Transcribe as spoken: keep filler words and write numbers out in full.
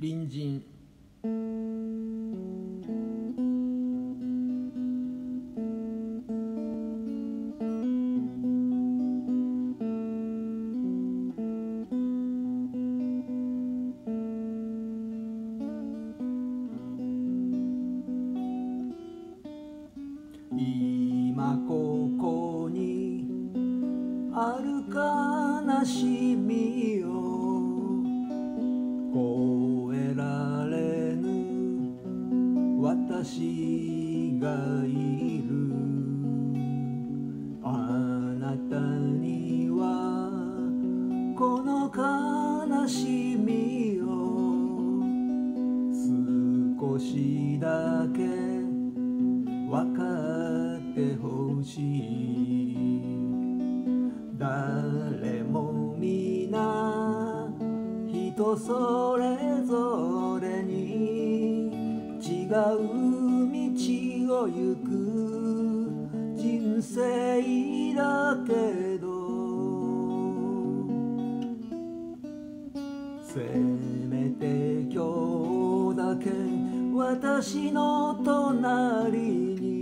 隣人。今ここにある悲しみを越えられぬ私がいる。あなたにはこの悲しみを少しだけ分かってほしい。誰も皆人それぞれに違う道を行く人生だけど、せめて今日だけ私の隣に